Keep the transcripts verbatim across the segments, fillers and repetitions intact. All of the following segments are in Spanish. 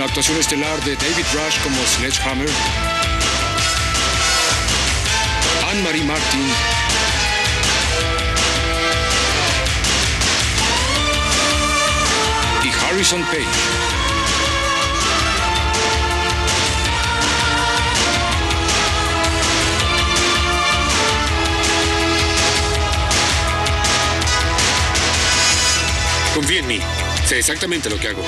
la actuación estelar de David Rush como Sledgehammer, Anne-Marie Martin, y Harrison Page. Confía en mí. Sé exactamente lo que hago.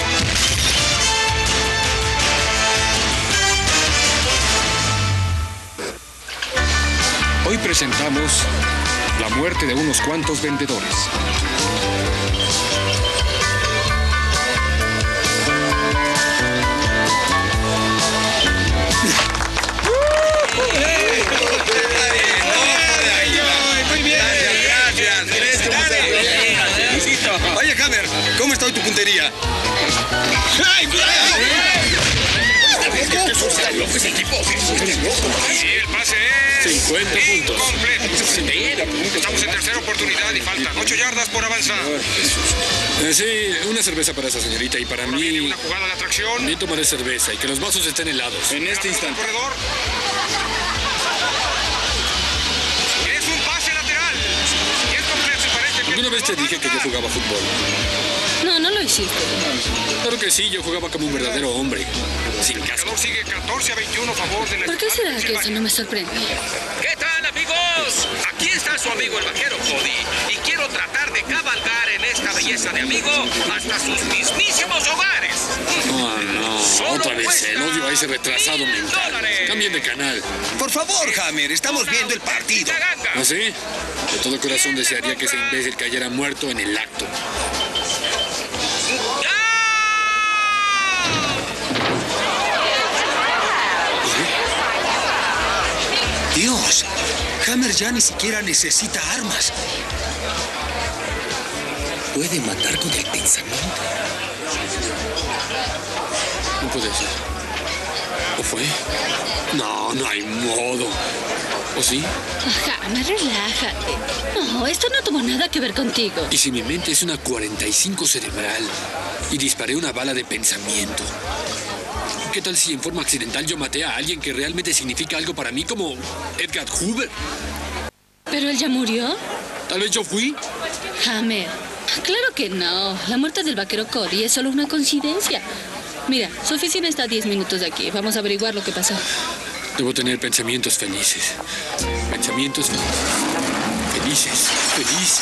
Hoy presentamos la muerte de unos cuantos vendedores. ¿Cómo está hoy tu puntería? ¡Ay, cuidado! Sí, el pase es cincuenta puntos. Incompleto. Estamos en tercera oportunidad y faltan ocho yardas por avanzar. Eh, sí, una cerveza para esa señorita y para mí... una jugada de atracción. Ni tomaré cerveza y que los vasos estén helados. En este instante. Corredor. Es un pase lateral. Y es completo. Parece que... ¿Alguna vez te dije que yo jugaba fútbol? No, no lo hiciste. Claro que sí, yo jugaba como un verdadero hombre. Sin casco. El sigue catorce a veintiuno a favor de la... ¿Por qué será que eso no me sorprende? ¿Qué tal, amigos? Aquí está su amigo el vaquero Cody y quiero tratar de cabalgar en esta belleza de amigo hasta sus mismísimos hogares. Oh, no, Solo otra vez el odio a ese retrasado mil mental. dólares. Cambien de canal. Por favor, Hammer, estamos viendo el partido. ¿Ah, sí? De todo corazón desearía que ese imbécil cayera muerto en el acto. Dios, Hammer ya ni siquiera necesita armas. Puede matar con el pensamiento. No puede ser. ¿O fue? No, no hay modo. ¿O sí? Ajá, me relájate. No, esto no tuvo nada que ver contigo. ¿Y si mi mente es una cuarenta y cinco cerebral y disparé una bala de pensamiento? ¿Qué tal si en forma accidental yo maté a alguien que realmente significa algo para mí, como Edgar Hoover? ¿Pero él ya murió? Tal vez yo fui. Hammer, claro que no. La muerte del vaquero Cody es solo una coincidencia. Mira, su oficina está a diez minutos de aquí. Vamos a averiguar lo que pasó. Debo tener pensamientos felices. Pensamientos felices. Felices.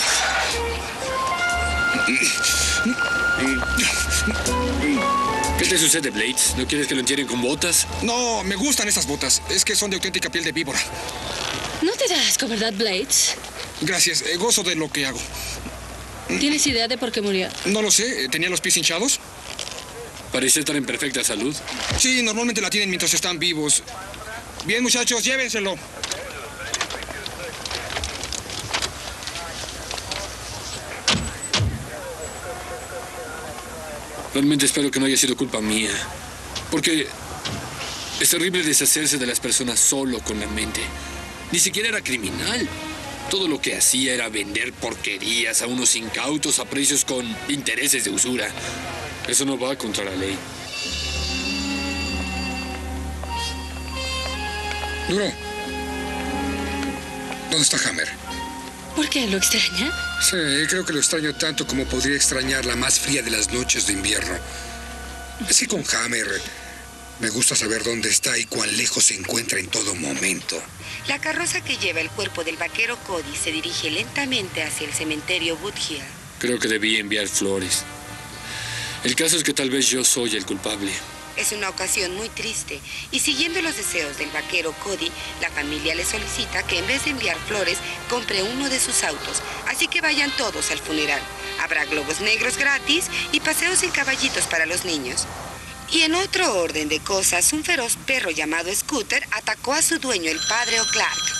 ¿Qué te sucede, Blades? ¿No quieres que lo entierren con botas? No, me gustan esas botas. Es que son de auténtica piel de víbora. No te da asco, ¿verdad, Blades? Gracias. Eh, gozo de lo que hago. ¿Tienes idea de por qué murió? No lo sé. ¿Tenía los pies hinchados? Parece estar en perfecta salud. Sí, normalmente la tienen mientras están vivos. Bien, muchachos, llévenselo. Realmente espero que no haya sido culpa mía. Porque es terrible deshacerse de las personas solo con la mente. Ni siquiera era criminal. Todo lo que hacía era vender porquerías a unos incautos a precios con intereses de usura. Eso no va contra la ley. Duro. ¿Dónde está Hammer? ¿Por qué? ¿Lo extraña? Sí, creo que lo extraño tanto como podría extrañar la más fría de las noches de invierno. Así con Hammer, me gusta saber dónde está y cuán lejos se encuentra en todo momento. La carroza que lleva el cuerpo del vaquero Cody se dirige lentamente hacia el cementerio Woodhill. Creo que debí enviar flores. El caso es que tal vez yo soy el culpable. Es una ocasión muy triste y siguiendo los deseos del vaquero Cody, la familia le solicita que en vez de enviar flores, compre uno de sus autos. Así que vayan todos al funeral. Habrá globos negros gratis y paseos en caballitos para los niños. Y en otro orden de cosas, un feroz perro llamado Scooter atacó a su dueño, el padre O'Clark.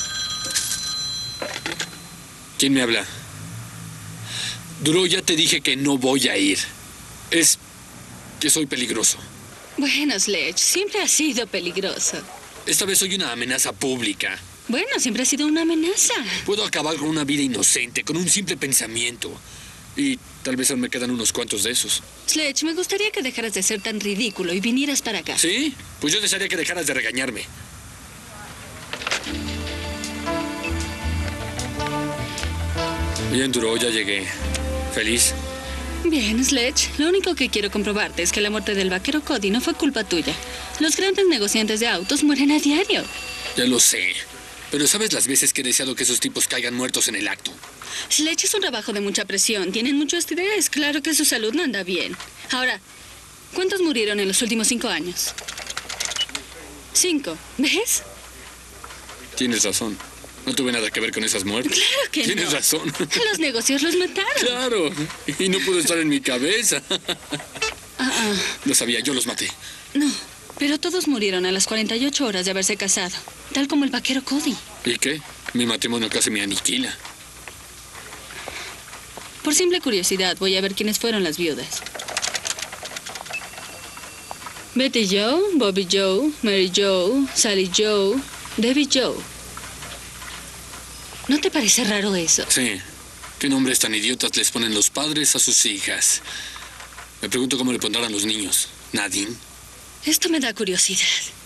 ¿Quién me habla? Duro, ya te dije que no voy a ir. Es que soy peligroso. Bueno, Sledge, siempre ha sido peligroso. Esta vez soy una amenaza pública. Bueno, siempre ha sido una amenaza. Puedo acabar con una vida inocente, con un simple pensamiento. Y tal vez aún me quedan unos cuantos de esos. Sledge, me gustaría que dejaras de ser tan ridículo y vinieras para acá. ¿Sí? Pues yo desearía que dejaras de regañarme. Bien, Duro, ya llegué. ¿Feliz? Bien, Sledge. Lo único que quiero comprobarte es que la muerte del vaquero Cody no fue culpa tuya. Los grandes negociantes de autos mueren a diario. Ya lo sé. Pero ¿sabes las veces que he deseado que esos tipos caigan muertos en el acto? Sledge es un trabajo de mucha presión. Tienen mucho estrés. Claro que su salud no anda bien. Ahora, ¿cuántos murieron en los últimos cinco años? Cinco. ¿Ves? Tienes razón. No tuve nada que ver con esas muertes. Claro que Tienes no. razón. Los negocios los mataron. Claro. Y no pudo estar en mi cabeza. Ah, ah. Lo sabía, yo los maté. No, pero todos murieron a las cuarenta y ocho horas de haberse casado. Tal como el vaquero Cody. ¿Y qué? Mi matrimonio casi me aniquila. Por simple curiosidad, voy a ver quiénes fueron las viudas. Betty Joe, Bobby Joe, Mary Joe, Sally Joe, Debbie Joe. ¿No te parece raro eso? Sí. ¿Qué nombres tan idiotas les ponen los padres a sus hijas? Me pregunto cómo le pondrán a los niños. ¿Nadine? Esto me da curiosidad.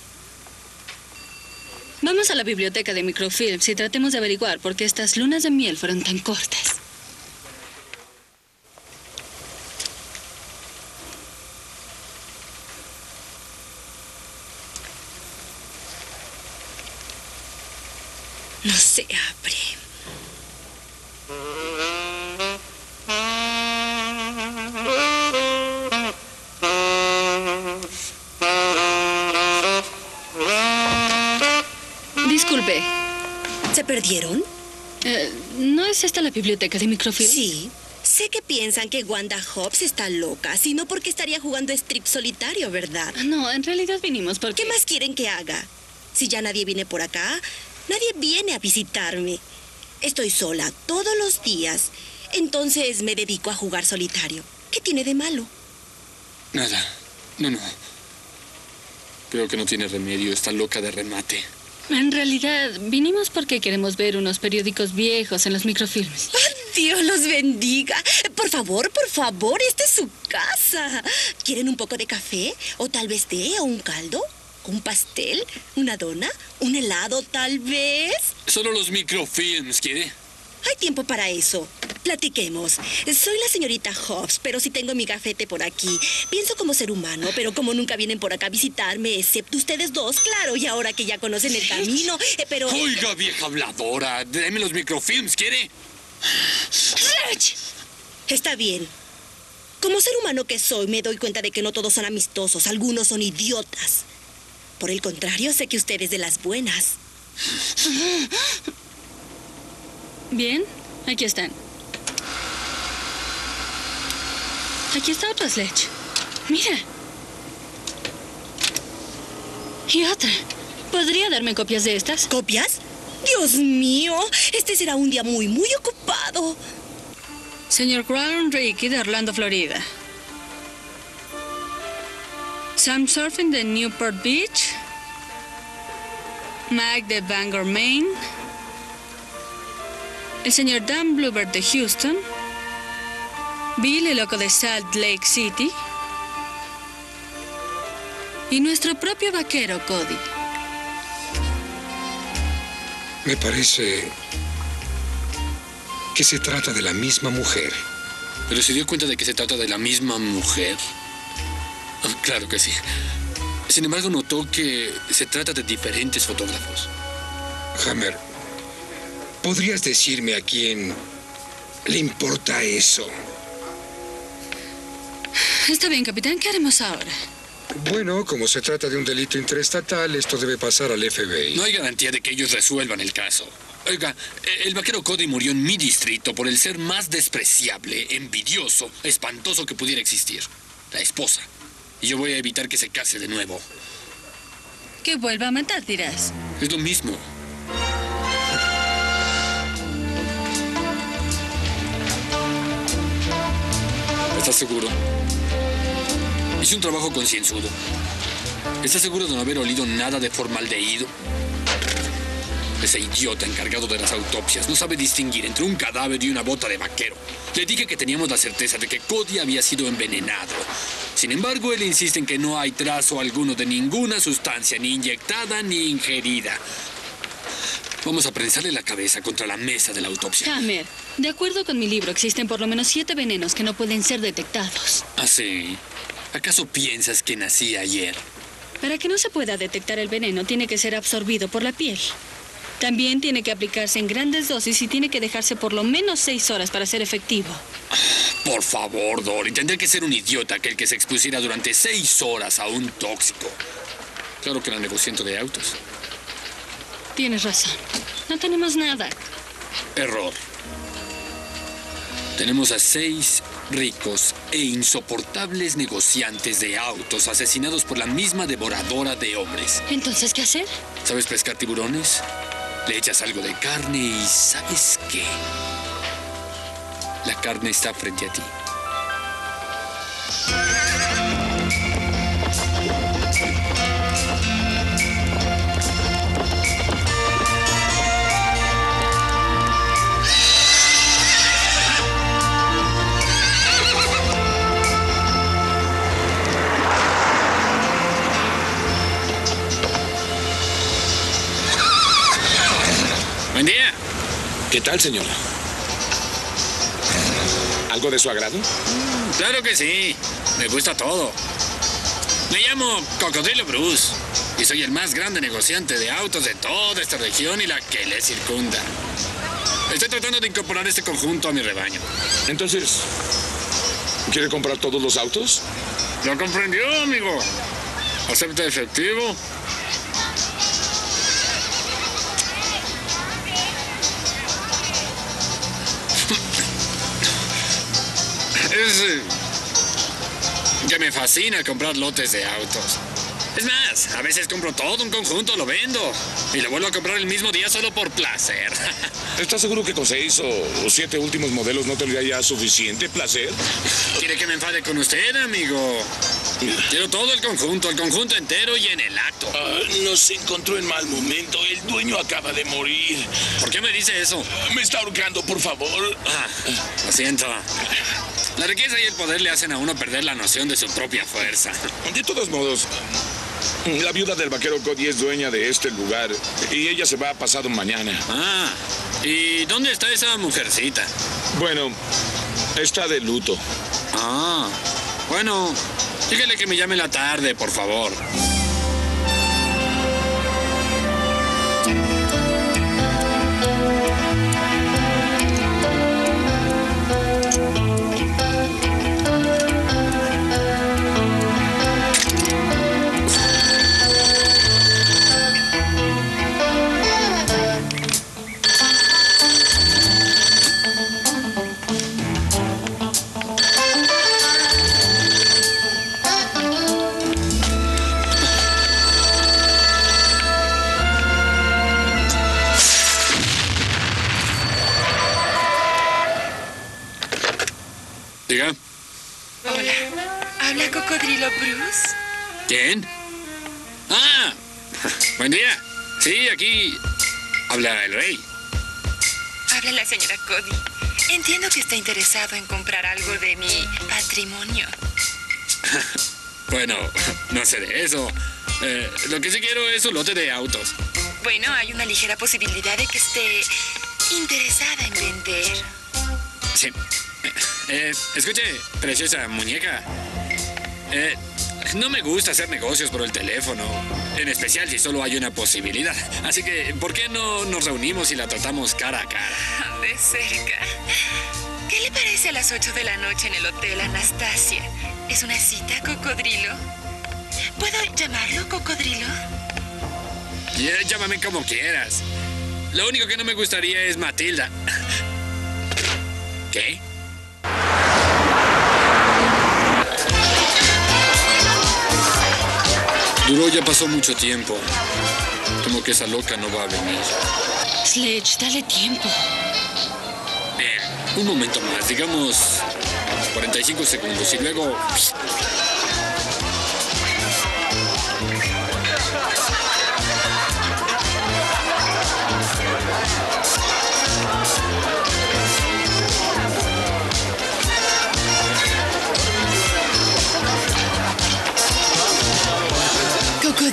Vamos a la biblioteca de microfilms y tratemos de averiguar por qué estas lunas de miel fueron tan cortas. No se abre. Disculpe. ¿Se perdieron? Eh, ¿No es esta la biblioteca de microfilm? Sí. Sé que piensan que Wanda Hobbs está loca, sino porque estaría jugando strip solitario, ¿verdad? No, en realidad vinimos porque... ¿Qué más quieren que haga? Si ya nadie viene por acá, nadie viene a visitarme. Estoy sola todos los días, entonces me dedico a jugar solitario. ¿Qué tiene de malo? Nada. No, no. Creo que no tiene remedio. Está loca de remate. En realidad, vinimos porque queremos ver unos periódicos viejos en los microfilms. Dios los bendiga. Por favor, por favor, esta es su casa. ¿Quieren un poco de café? ¿O tal vez té o un caldo? ¿Un pastel? ¿Una dona? ¿Un helado, tal vez? Solo los microfilms, ¿quiere? Hay tiempo para eso. Platiquemos. Soy la señorita Hobbs, pero si tengo mi gafete por aquí. Pienso como ser humano, pero como nunca vienen por acá a visitarme, excepto ustedes dos, claro, y ahora que ya conocen el camino, eh, pero... Oiga, vieja habladora, déme los microfilms, ¿quiere? ¡Sledge! Está bien. Como ser humano que soy, me doy cuenta de que no todos son amistosos, algunos son idiotas. Por el contrario, sé que usted es de las buenas. Bien, aquí están. Aquí está otra Sledge. Mira. Y otra. ¿Podría darme copias de estas? ¿Copias? Dios mío, este será un día muy, muy ocupado. Señor Crown Ricky de Orlando, Florida. Sam Surfing de Newport Beach. Mike de Bangor, Maine. El señor Dan Bluebird de Houston. Bill el loco de Salt Lake City. Y nuestro propio vaquero Cody. Me parece que se trata de la misma mujer. ¿Pero se dio cuenta de que se trata de la misma mujer? Oh, claro que sí. Sin embargo, notó que se trata de diferentes fotógrafos. Hammer, ¿podrías decirme a quién le importa eso? Está bien, capitán. ¿Qué haremos ahora? Bueno, como se trata de un delito interestatal, esto debe pasar al F B I. No hay garantía de que ellos resuelvan el caso. Oiga, el vaquero Cody murió en mi distrito por el ser más despreciable, envidioso, espantoso que pudiera existir. La esposa. Y yo voy a evitar que se case de nuevo. Que vuelva a matar, dirás. Es lo mismo. ¿Estás seguro? Hice un trabajo concienzudo. ¿Estás seguro de no haber olido nada de formaldehído? Ese idiota encargado de las autopsias no sabe distinguir entre un cadáver y una bota de vaquero. Le dije que teníamos la certeza de que Cody había sido envenenado. Sin embargo, él insiste en que no hay trazo alguno de ninguna sustancia, ni inyectada ni ingerida. Vamos a prensarle la cabeza contra la mesa de la autopsia. Hammer, de acuerdo con mi libro, existen por lo menos siete venenos que no pueden ser detectados. ¿Ah, sí? ¿Acaso piensas que nací ayer? Para que no se pueda detectar el veneno, tiene que ser absorbido por la piel. También tiene que aplicarse en grandes dosis y tiene que dejarse por lo menos seis horas para ser efectivo. Por favor, Dory, tendría que ser un idiota aquel que se expusiera durante seis horas a un tóxico. Claro que era negociante de autos. Tienes razón. No tenemos nada. Error. Tenemos a seis ricos e insoportables negociantes de autos asesinados por la misma devoradora de hombres. ¿Entonces qué hacer? ¿Sabes pescar tiburones? Le echas algo de carne y ¿sabes qué? La carne está frente a ti. Buen día. ¿Qué tal, señor? ¿Algo de su agrado? Claro que sí. Me gusta todo. Me llamo Cocodrilo Bruce y soy el más grande negociante de autos de toda esta región y la que le circunda. Estoy tratando de incorporar este conjunto a mi rebaño. Entonces, ¿quiere comprar todos los autos? Lo comprendió, amigo. ¿Acepta efectivo? Es eh, que me fascina comprar lotes de autos. Es más, a veces compro todo un conjunto, lo vendo y lo vuelvo a comprar el mismo día solo por placer. ¿Está seguro que con seis o siete últimos modelos no tendría ya suficiente placer? ¿Quiere que me enfade con usted, amigo? Quiero todo el conjunto, el conjunto entero y en el acto. Ah, nos encontró en mal momento. El dueño acaba de morir. ¿Por qué me dice eso? Me está ahorcando, por favor. Ah, lo siento. La riqueza y el poder le hacen a uno perder la noción de su propia fuerza. De todos modos, la viuda del vaquero Cody es dueña de este lugar y ella se va pasado mañana. Ah, ¿y dónde está esa mujercita? Bueno, está de luto. Ah, bueno, dígale que me llame en la tarde, por favor. Diga. Hola. ¿Habla Cocodrilo Bruce? ¿Quién? Ah, buen día. Sí, aquí habla el rey. Habla la señora Cody. Entiendo que está interesado en comprar algo de mi patrimonio. Bueno, no sé de eso. Eh, lo que sí quiero es un lote de autos. Bueno, hay una ligera posibilidad de que esté interesada en vender. Sí. Eh, escuche, preciosa muñeca. Eh, no me gusta hacer negocios por el teléfono. En especial si solo hay una posibilidad. Así que, ¿por qué no nos reunimos y la tratamos cara a cara? De cerca. ¿Qué le parece a las ocho de la noche en el Hotel Anastasia? ¿Es una cita, Cocodrilo? ¿Puedo llamarlo Cocodrilo? Yeah, llámame como quieras. Lo único que no me gustaría es Matilda. ¿Qué? Duró, ya pasó mucho tiempo. Como que esa loca no va a venir. Sledge, dale tiempo. Bien, un momento más, digamos cuarenta y cinco segundos y luego...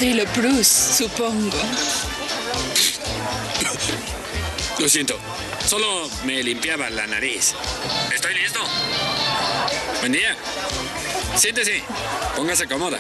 Cocodrilo Bruce, supongo. Lo siento. Solo me limpiaba la nariz. ¿Estoy listo? Buen día. Siéntese. Póngase cómoda.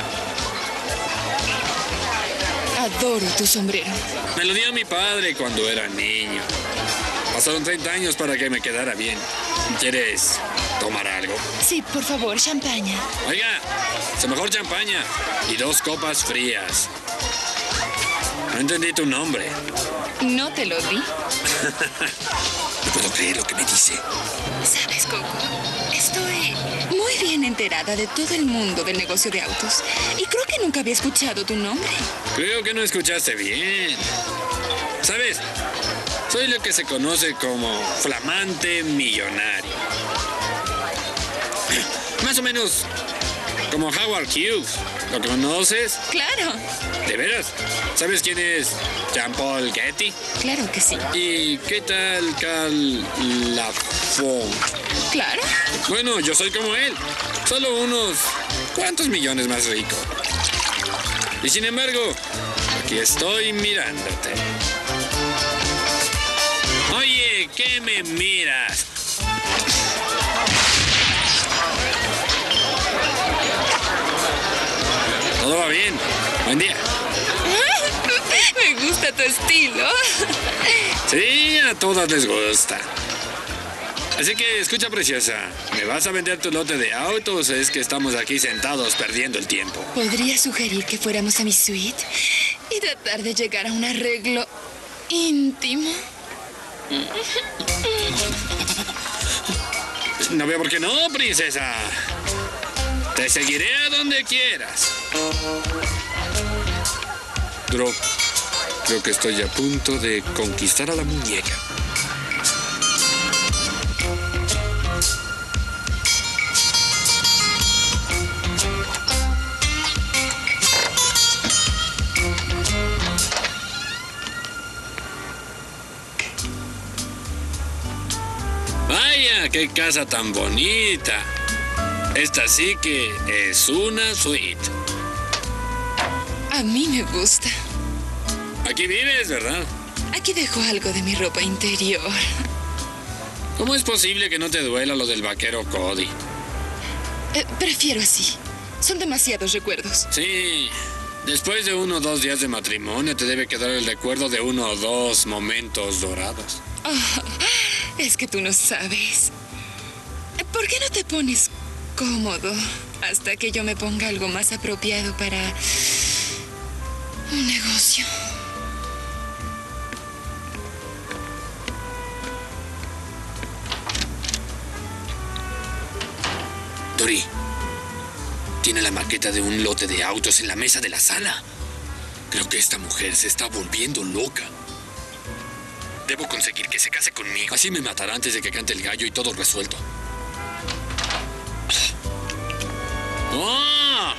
Adoro tu sombrero. Me lo dio mi padre cuando era niño. Pasaron treinta años para que me quedara bien. ¿Quieres tomar algo? Sí, por favor, champaña. Oiga, se mejor champaña y dos copas frías. No entendí tu nombre. No te lo di. No puedo creer lo que me dice. ¿Sabes, Coco? Estoy muy bien enterada de todo el mundo del negocio de autos. Y creo que nunca había escuchado tu nombre. Creo que no escuchaste bien. ¿Sabes? Soy lo que se conoce como flamante millonario. Más o menos como Howard Hughes. ¿Lo conoces? Claro. ¿De veras? ¿Sabes quién es Jean-Paul Getty? Claro que sí. ¿Y qué tal Carl Lafont? Claro. Bueno, yo soy como él. Solo unos cuantos millones más rico. Y sin embargo, aquí estoy mirándote. Oye, ¿qué me miras? Todo va bien. Buen día. Me gusta tu estilo. Sí, a todas les gusta. Así que, escucha, preciosa. ¿Me vas a vender tu lote de autos? Es que estamos aquí sentados perdiendo el tiempo. ¿Podría sugerir que fuéramos a mi suite y tratar de llegar a un arreglo íntimo? No veo por qué no, princesa. Te seguiré a donde quieras. Drop, creo que estoy a punto de conquistar a la muñeca. Vaya, qué casa tan bonita. Esta sí que es una suite. A mí me gusta. Aquí vives, ¿verdad? Aquí dejo algo de mi ropa interior. ¿Cómo es posible que no te duela lo del vaquero Cody? Eh, prefiero así. Son demasiados recuerdos. Sí. Después de uno o dos días de matrimonio te debe quedar el recuerdo de uno o dos momentos dorados. Oh, es que tú no sabes. ¿Por qué no te pones cómodo hasta que yo me ponga algo más apropiado para un negocio? Dory, tiene la maqueta de un lote de autos en la mesa de la sala. Creo que esta mujer se está volviendo loca. Debo conseguir que se case conmigo. Así me matará antes de que cante el gallo y todo resuelto. ¡Oh!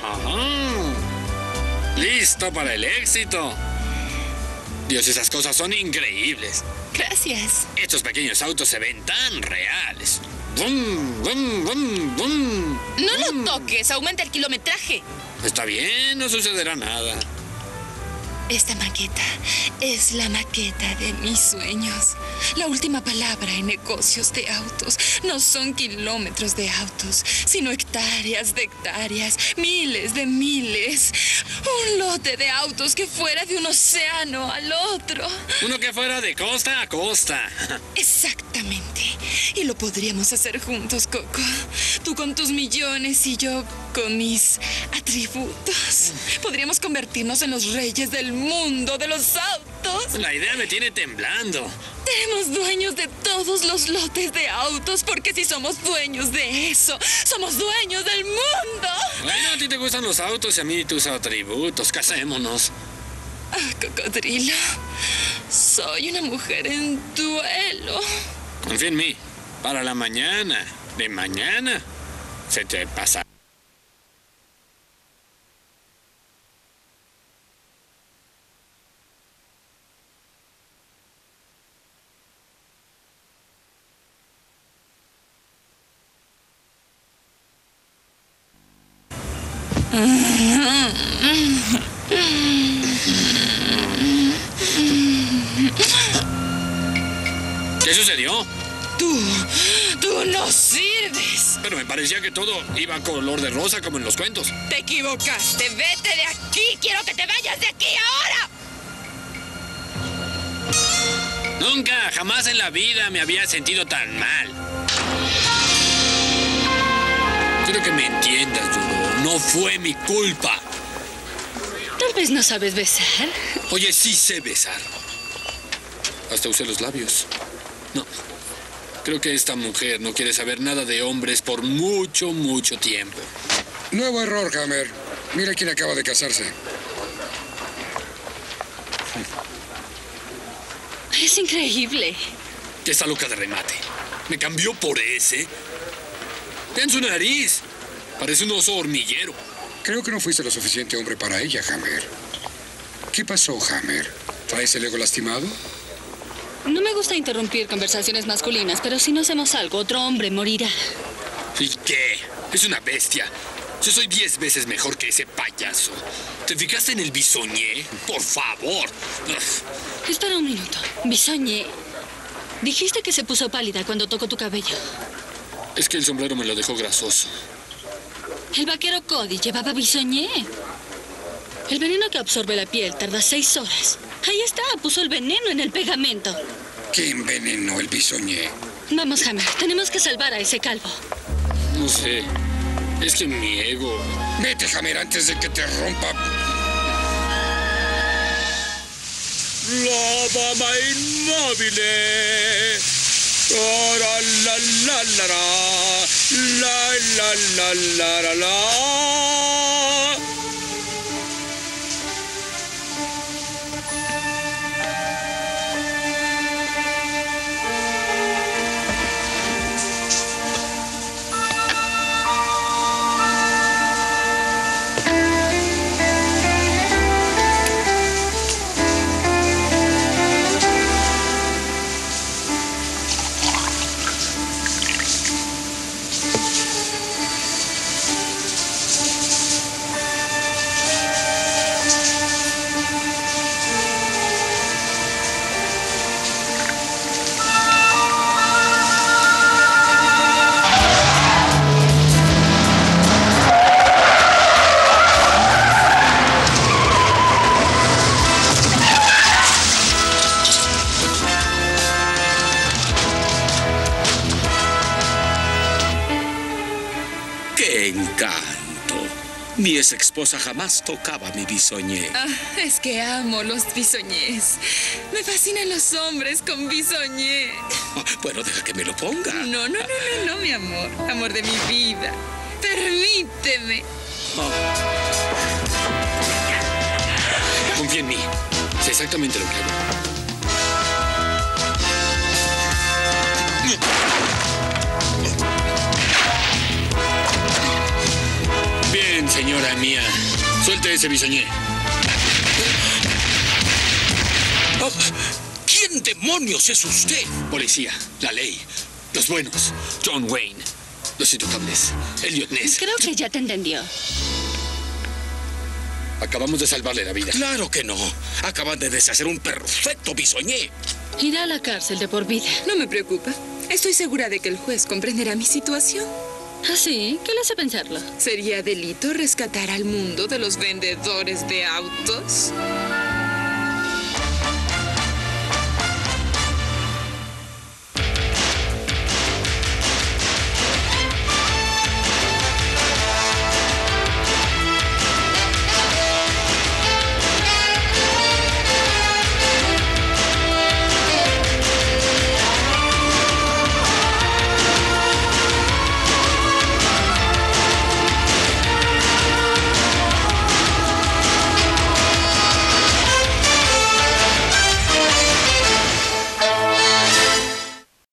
¡Listo para el éxito! Dios, esas cosas son increíbles. Gracias. Estos pequeños autos se ven tan reales. ¡Bum, bum, bum, bum! No lo toques, aumenta el kilometraje. Está bien, no sucederá nada. Esta maqueta es la maqueta de mis sueños. La última palabra en negocios de autos no son kilómetros de autos, sino hectáreas de hectáreas, miles de miles. Un lote de autos que fuera de un océano al otro. Uno que fuera de costa a costa. Exactamente. Y lo podríamos hacer juntos, Coco. Tú con tus millones y yo con mis atributos. Podríamos convertirnos en los reyes del mundo de los autos. La idea me tiene temblando. Seremos dueños de todos los lotes de autos, porque si somos dueños de eso, somos dueños del mundo. Bueno, a ti te gustan los autos y a mí tus atributos. Casémonos. Ah, Cocodrilo, soy una mujer en duelo. Confía en mí. Para la mañana. De mañana. Se te pasa. ¿Qué sucedió? Tú, tú no sirves. Pero me parecía que todo iba color de rosa como en los cuentos. Te equivocaste. Vete de aquí. Quiero que te vayas de aquí ahora. Nunca, jamás en la vida me había sentido tan mal. Quiero que me entiendas, Duro. No fue mi culpa. Tal vez no sabes besar. Oye, sí sé besar. Hasta usé los labios. No. Creo que esta mujer no quiere saber nada de hombres por mucho, mucho tiempo. Nuevo error, Hammer. Mira quién acaba de casarse. Es increíble. Que está loca de remate. Me cambió por ese. Vean su nariz. Parece un oso hormiguero. Creo que no fuiste lo suficiente hombre para ella, Hammer. ¿Qué pasó, Hammer? ¿Traes el ego lastimado? No me gusta interrumpir conversaciones masculinas, pero si no hacemos algo, otro hombre morirá. ¿Y qué? Es una bestia. Yo soy diez veces mejor que ese payaso. ¿Te fijaste en el bisoñé? Por favor. Espera un minuto. Bisoñé. Dijiste que se puso pálida cuando tocó tu cabello. Es que el sombrero me lo dejó grasoso. El vaquero Cody llevaba bisoñé. El veneno que absorbe la piel tarda seis horas. Ahí está, puso el veneno en el pegamento. ¿Qué envenenó el bisoñé? Vamos, Hammer, tenemos que salvar a ese calvo. No sé. Es que mi ego... Vete, Hammer, antes de que te rompa. La dama inmóvil. La la la la la la la la la la. ¡Qué encanto! Mi ex esposa jamás tocaba mi bisoñé. Ah, es que amo los bisoñés. Me fascinan los hombres con bisoñé. Bueno, deja que me lo ponga. No, no, no, no, no, mi amor. Amor de mi vida. Permíteme. Confía en mí. Sé exactamente lo que hago. Bien, señora mía. Suelte ese bisoñé. Oh, ¿quién demonios es usted? Policía, la ley, los buenos, John Wayne, los intocables, Elliot Ness. Creo que ya te entendió. Acabamos de salvarle la vida. Claro que no. Acaban de deshacer un perfecto bisoñé. Irá a la cárcel de por vida. No me preocupa. Estoy segura de que el juez comprenderá mi situación. ¿Ah, sí? ¿Qué le hace pensarlo? ¿Sería delito rescatar al mundo de los vendedores de autos?